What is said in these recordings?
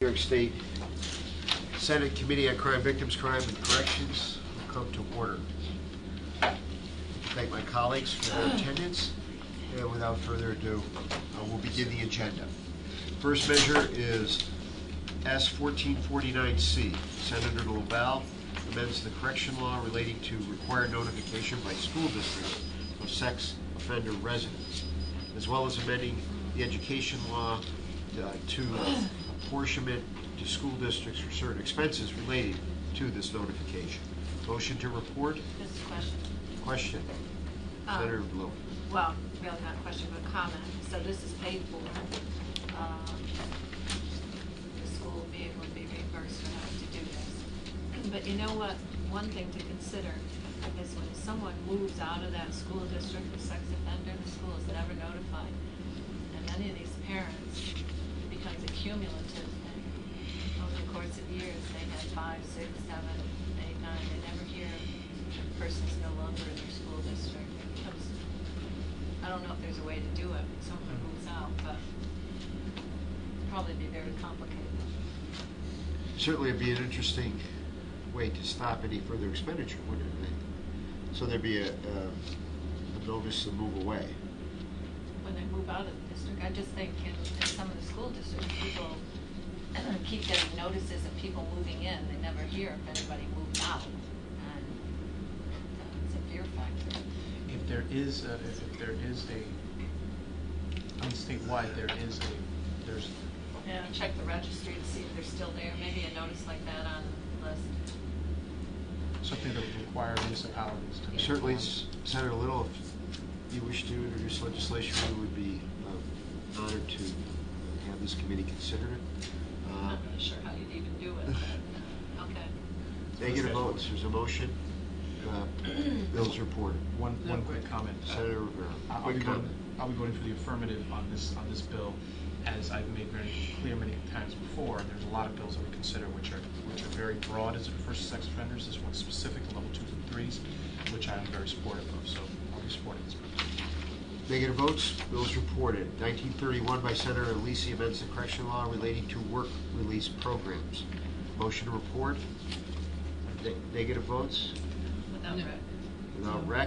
New York State Senate Committee on Crime Victims, Crime and Corrections will come to order. Thank my colleagues for their attendance, and without further ado, we'll begin the agenda. First measure is S-1449C. Senator LaValle amends the correction law relating to required notification by school districts of sex offender residents, as well as amending the education law to apportionment to school districts for certain expenses related to this notification. Motion to report? Just a question. Question. Senator Blue. Well, really not a question, but a comment. So this is paid for. The school will be able to be reimbursed for having to do this. But you know what? One thing to consider is when someone moves out of that school district, a sex offender, the school is never notified. And many of these parents, it becomes a cumulative thing. Over the course of years, they had 5, 6, 7, 8, 9. They never hear the person's no longer in their school district. It becomes, I don't know if there's a way to do it when someone moves out, but it'd probably be very complicated. Certainly it'd be an interesting way to stop any further expenditure, wouldn't it? So there'd be a notice to move away. When they move out of the district, I just think in some of the school districts, people keep getting notices of people moving in. They never hear if anybody moved out, and it's a fear factor. If there is a I mean, statewide, there's Yeah, check the registry to see if they're still there. Maybe a notice like that on the list. something that would require municipalities to. Certainly, Senator Little, if you wish to introduce legislation, we would be honored to have this committee consider it. I'm not really sure how you'd even do it, but okay. Negative votes. There's a motion. Bill's reported. One quick comment. Senator Rivera. I'll be voting for the affirmative on this bill. As I've made very clear many times before, there's a lot of bills that we consider which are very broad as it refers to sex offenders. This one's specific to level 2s and 3s, which I'm very supportive of. So I'll be supporting this bill. Negative votes. Bills reported. 1931 by Senator Alisi amends the correction law relating to work release programs. Motion to report. Negative votes. Without rec. Without rec.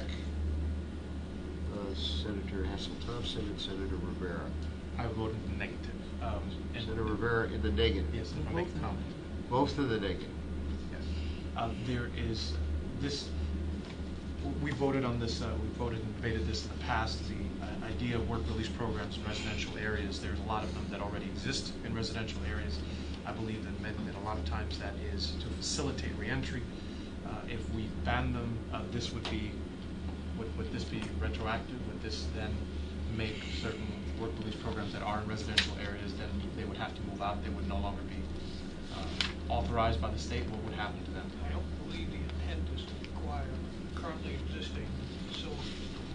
Senator Hassel-Thompson and Senator Rivera. I voted in the negative. Senator Rivera in the negative. Yes, if I make a comment. Both in the negative. Yes. There is this. We voted on this. We voted and debated this in the past. The idea of work release programs in residential areas. There's a lot of them that already exist in residential areas. I believe that a lot of times that is to facilitate reentry. If we ban them, this would be. Would this be retroactive? Would this then make certain work release programs that are in residential areas, then they would have to move out? They would no longer be authorized by the state. What would happen to them? I don't believe the intent is to require currently existing facilities.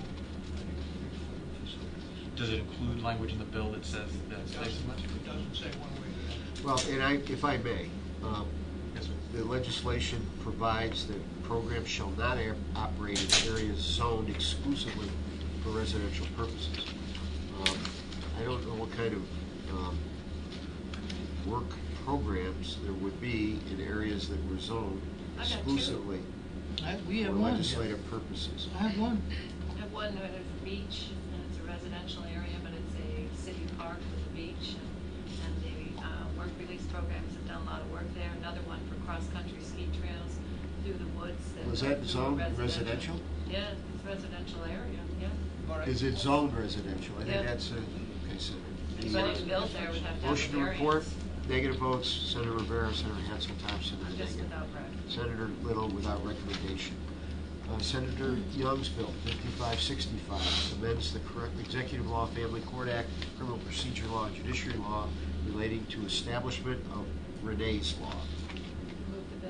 Does it include language in the bill that says as much? It doesn't say one way or the other. Well, and if I may, Yes, sir. the legislation provides that programs shall not operate in areas zoned exclusively for residential purposes. I don't know what kind of work programs there would be in areas that were zoned exclusively We for have one. legislative purposes. I have one. I have one where there's a beach, and it's a residential area, but it's a city park with a beach, and the work release programs have done a lot of work there. Another one for cross-country ski trails through the woods. Was that zoned residential? Yeah, it's residential area, yeah. Is it zoned residential? I think Yeah. that's okay, so. Anybody who built there would have to have a Motion to report. variance. Negative votes. Senator Rivera, Senator Hansel-Thompson, I'm and just negative. without rec. Senator Little without recommendation. Senator Young's bill, 5565, amends the correct Executive Law, Family Court Act, Criminal Procedure Law, and Judiciary Law relating to establishment of Renee's Law. Move the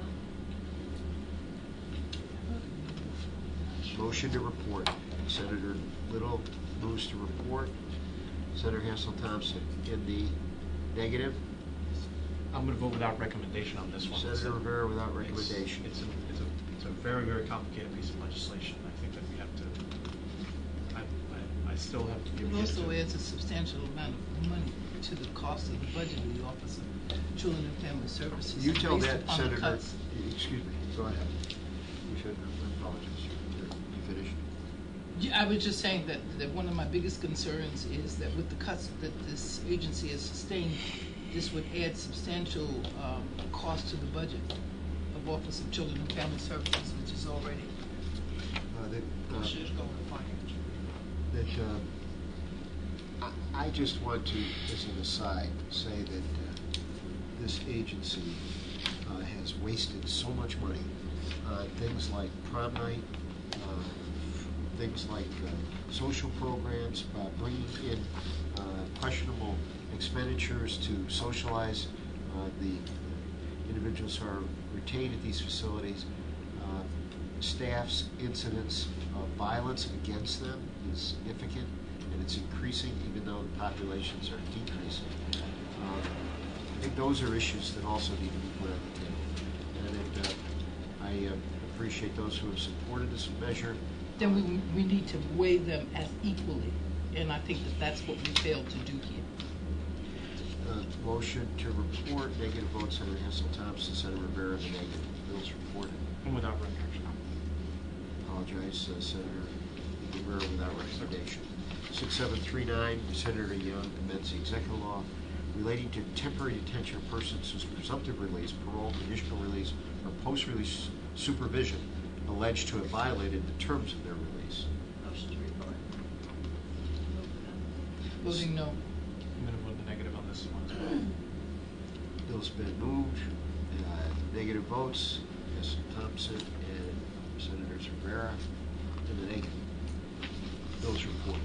bill. Motion to report. Senator Little moves to report. Senator Hansel-Thompson in the negative. I'm going to vote without recommendation on this one. Senator Rivera without recommendation. It's a very, very complicated piece of legislation. I think that we have to. I still have to give. It also adds a substantial amount of money to the cost of the budget of the Office of Children and Family Services. You tell based that, upon the Senator, cuts. excuse me, go ahead. You should, I apologize. You finished? Yeah, I was just saying that one of my biggest concerns is that with the cuts that this agency has sustained, this would add substantial cost to the budget of Office of Children and Family Services, which is already. This is going to finance. I just want to, as an aside, say that this agency has wasted so much money on things like prom night, things like social programs, bringing in questionable expenditures to socialize the individuals who are retained at these facilities. Staff's incidence of violence against them is significant, and it's increasing even though the populations are decreasing. I think those are issues that also need to be put on the table. And I appreciate those who have supported this measure. Then we need to weigh them as equally, and I think that that's what we failed to do here. Motion to report, negative votes, Senator Hassel-Thompson, Senator Rivera, the negative. Bills reported. And without recommendation. Apologize, Senator Rivera, without recommendation. 6739, Senator Young amends the executive law relating to temporary detention of persons whose presumptive release, parole, conditional release, or post-release supervision alleged to have violated the terms of their release. Motion to report. Voting no. I'm going to vote the negative on this one as well. Bill's been moved. Negative votes, Hassel-Thompson and Senators Rivera, and the negative. Bills reported.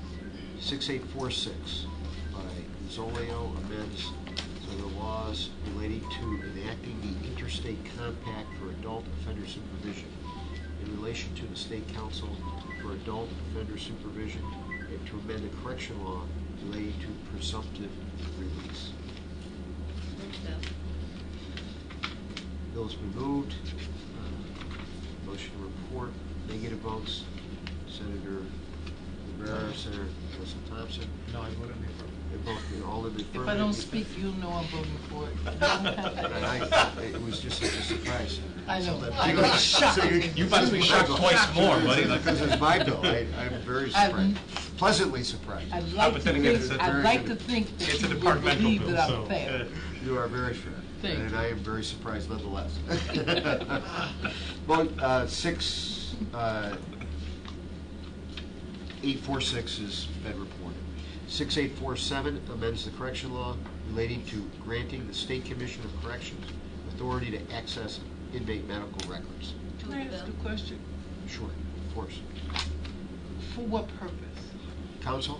6846 by Zolio amends the laws relating to enacting the Interstate Compact for Adult Offender Supervision in relation to the State Council for Adult Offender Supervision and to amend the correction law relating to presumptive release. Move that. Bill's been moved. Motion to report. Negative votes. Senator Rivera, Senator Hassel-Thompson. No, I voted in the affirmative. They both, all in the affirmative. If I don't speak, you'll know I'm voting for it. It was just such a surprise. I know. So that- I was shocked. You must be shocked twice more, buddy. Because it's my bill. I'm very surprised. Pleasantly surprised. I'd like but to then again, think, it's a I'd very like good- to think that It's a you would departmental believe bill, that so. I'm fair. You are very fair. Thank And you. I am very surprised nonetheless. Vote 846 has been reported. 6847 amends the correction law relating to granting the State Commission of Corrections authority to access inmate medical records. Can I ask a question? Sure, of course. For what purpose? Counsel?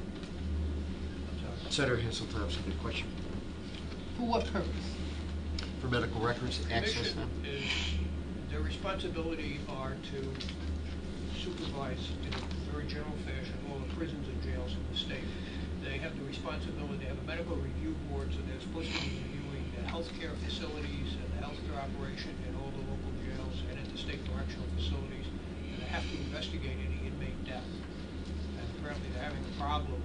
Senator Hassel-Thompson, good question. For what purpose? For medical records, to access Commission them? is, their responsibility are to supervise in a very general fashion all the prisons and jails in the state. They have the responsibility, they have a medical review board, so they're supposed to be reviewing the healthcare facilities and the healthcare operation in all the local jails and at the state correctional facilities. And they have to investigate any inmate death. And apparently they're having a problem.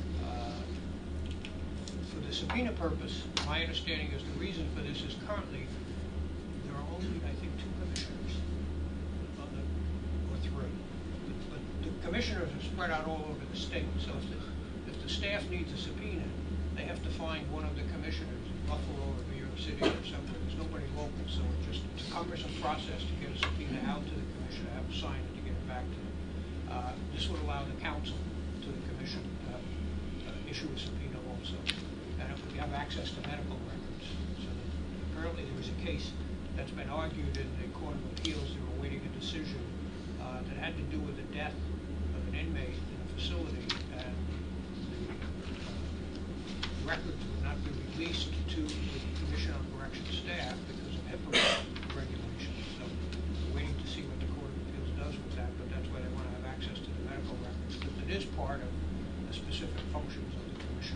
For the subpoena purpose, my understanding is the reason for this is currently there are only, I think, 2 commissioners on the, or 3. But the commissioners are spread out all over the state. So if the staff needs a subpoena, they have to find one of the commissioners in Buffalo or New York City or somewhere. There's nobody local, so it's a cumbersome process to get a subpoena out to the commissioner, have to sign it to get it back to them. This would allow the council to the commission issue a subpoena also. And it would have access to medical records. So that apparently there was a case that's been argued in the Court of Appeals. They were awaiting a decision that had to do with the death of an inmate in a facility, and the records would not be released to the Commission on Corrections staff because of HIPAA regulations. So we're waiting to see what the Court of Appeals does with that, but that's why they want to have access to the medical records, because it is part of the specific functions of the Commission.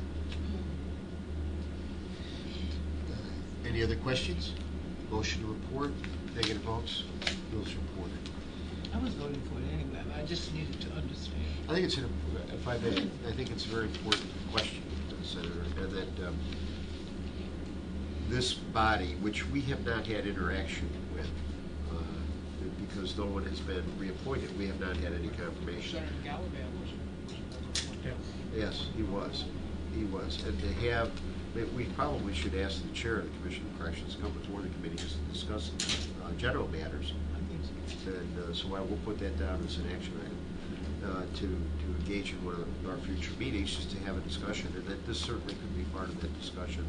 Any other questions? Motion to report, negative votes, bills reported. I was voting for it anyway, but I just needed to understand. I think it's, if I may, I think it's a very important question, Senator, and that this body, which we have not had interaction with, because no one has been reappointed, we have not had any confirmation. Senator Gallivan was a member. Yes, he was. He was. And to have, we probably should ask the chair of the Commission of Corrections to come before the committee just to discuss general matters. And so I will put that down as an action item to engage in one of our future meetings, just to have a discussion, and that this certainly could be part of that discussion.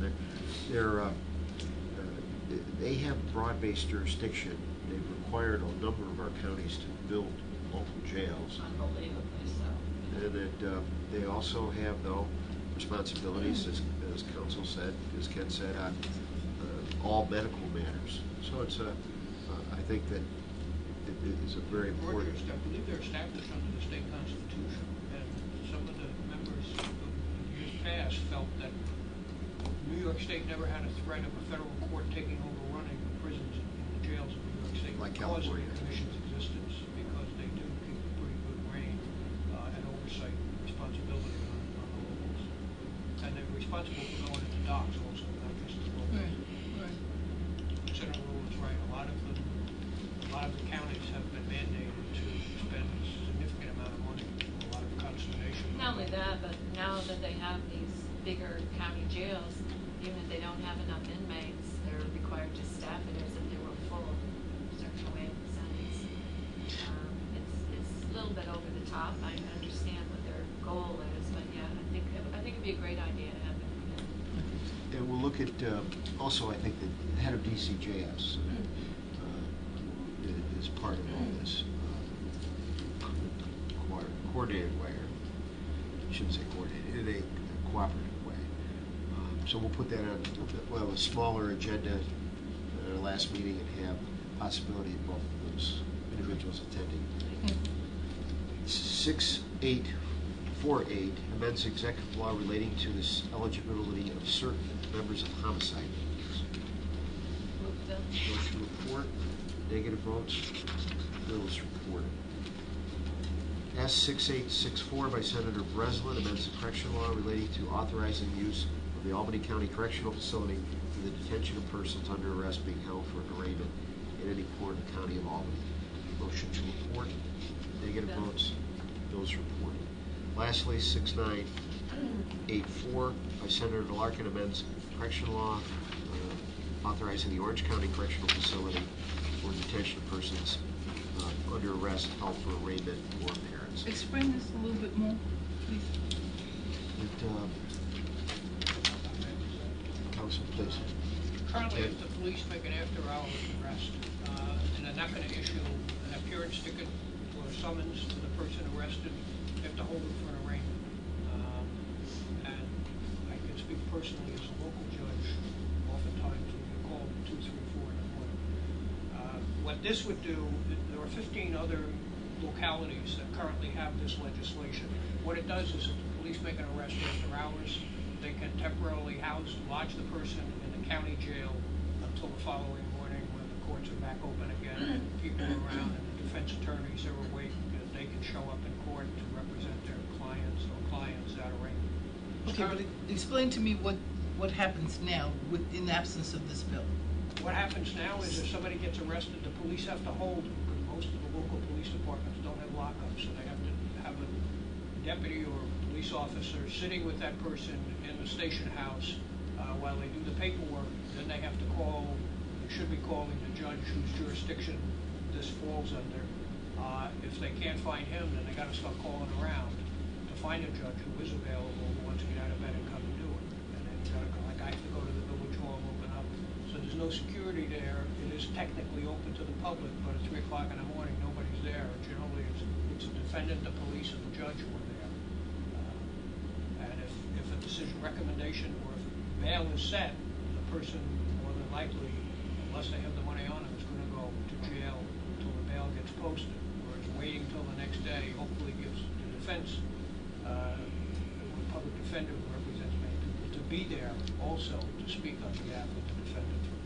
They have broad-based jurisdiction. They've required a number of our counties to build local jails. Unbelievably so. And that they also have, though, responsibilities, as counsel said, as Ken said, on all medical matters. So it's I think that it is a very important. I believe they're established under the state constitution, and some of the members of years past felt that New York State never had a threat of a federal court taking over running the prisons and the jails of New York State Like because of California. the commission's existence, because they do keep a pretty good reign and oversight responsibility on the locals. And they're responsible for going into docks also, not just the locals. Right. Senator Rule is right. A lot of the counties have been mandated to spend a significant amount of money, a lot of consternation. Not only that, but now that they have these bigger county jails, even if they don't have enough inmates, they're required to staff it as if they were full, certain way of the sentence. It's a little bit over the top. I understand what their goal is, but yeah, I think it'd be a great idea to have them come in. And we'll look at, also, I think, the head of DCJS is part of all this, coordinated way, or I shouldn't say coordinated, in a cooperative way. So we'll put that on, we'll have a smaller agenda at our last meeting and have possibility of both of those individuals attending. 6848 amends executive law relating to this eligibility of certain members of homicide units. Move them. Motion report, negative votes, bill is reported. S6864 by Senator Breslin amends the correction law relating to authorizing the use of the Albany County Correctional Facility for the detention of persons under arrest being held for an arraignment in any court in the County of Albany. Motion to report, negative Bill. votes, bills reported. Lastly, 6984 by Senator Larkin amends correction law authorizing the Orange County Correctional Facility for detention of persons under arrest held for arraignment or appearance. Explain this a little bit more, please. Council, please. Currently, if the police make an after-hours arrest, and they're not going to issue an appearance ticket or a summons to the person arrested, they have to hold them for an arraignment. And I can speak personally as a local judge, oftentimes we get called 2, 3, 4 in the morning. What this would do, there are 15 other localities that currently have this legislation. What it does is if the police make an arrest after hours, they can temporarily lodge the person in the county jail until the following morning when the courts are back open again and people are around and the defense attorneys are awake, that they can show up in court to represent their clients or clients at arraignment. Okay, but explain to me what happens now in the absence of this bill. What happens now is if somebody gets arrested, the police have to hold them, because most of the local police departments don't have lockups, so they have to have a deputy or a police officer sitting with that person in the station house while they do the paperwork. Then they have to they should be calling the judge whose jurisdiction this falls under. If they can't find him, then they got to start calling around to find a judge who is available, who wants to get out of bed and come and do it. And then you got to go, like I have to go to the village hall and open up. So there's no security there. It is technically open to the public, but at 3 o'clock in the morning, nobody's there. Generally, it's a defendant, the police, and the judge who are there. And if a decision, recommendation, or if bail is set, the person more than likely, unless they have the money on them, is going to go to jail until the bail gets posted, or it's waiting till the next day. Hopefully, gives the defense, the public defender who represents many people, to be there also to speak on behalf of the defendant for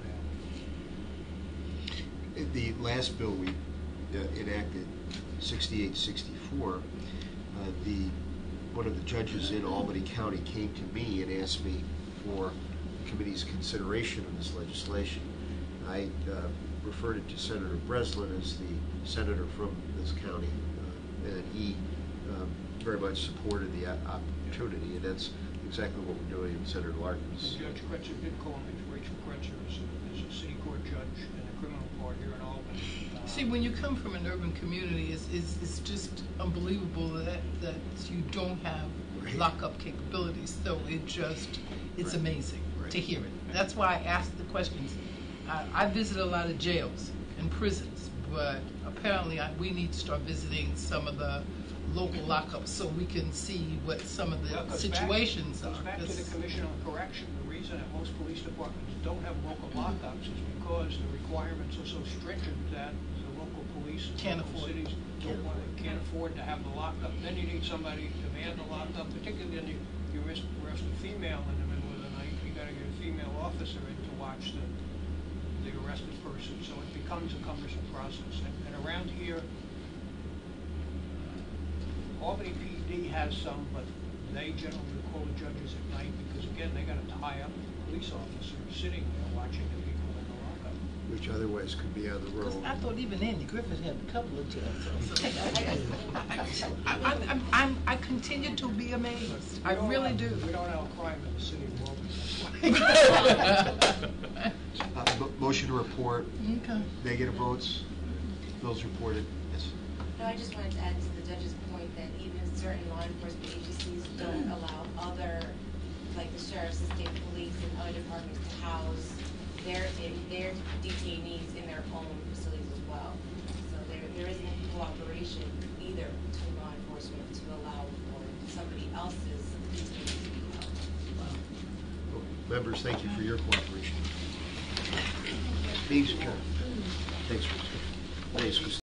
bail. The last bill we enacted, 6864, one of the judges in Albany County came to me and asked me for committee's consideration of this legislation. I referred it to Senator Breslin as the senator from this county, and he very much supported the opportunity, and that's exactly what we're doing in Senator Larkin's. Judge Kretzer did call me. Rachel Kretzer is a city court judge in the criminal court here in Albany. See, when you come from an urban community, it's just unbelievable that you don't have Right. lockup capabilities. So it's Right. amazing Right. to hear it. That's why I asked the questions. I visit a lot of jails and prisons, but apparently we need to start visiting some of the local lockups so we can see what some of the Well, situations goes are. back to the Commission on Correction. The reason that most police departments don't have local lockups is because the requirements are so stringent that the local police in Can't local afford it. cities can't afford to have the lockup. Then you need somebody to man the lockup, particularly when you arrest a female in the middle of the night. You got to get a female officer in to watch the arrested person, so it becomes a cumbersome process. And around here, Albany PD has some, but they generally call the judges at night because, again, they got to tie up a police officer sitting there watching the people in the lockup. Which otherwise could be on the 'Cause road. I thought even Andy Griffith had a couple of jails. I continue to be amazed. I really do. We don't have crime in the city of Albany, that's why. Motion to report, Okay. negative votes, bills reported. Yes. No, I just wanted to add to the judge's point that even certain law enforcement agencies don't allow other, like the sheriff's and state police and other departments to house their detainees in their own facilities as well. So there isn't cooperation either between law enforcement to allow for somebody else's detainees to be held. Members, thank you for your cooperation. Meeting's adjourned. Thanks, Christine. Thanks, Christine.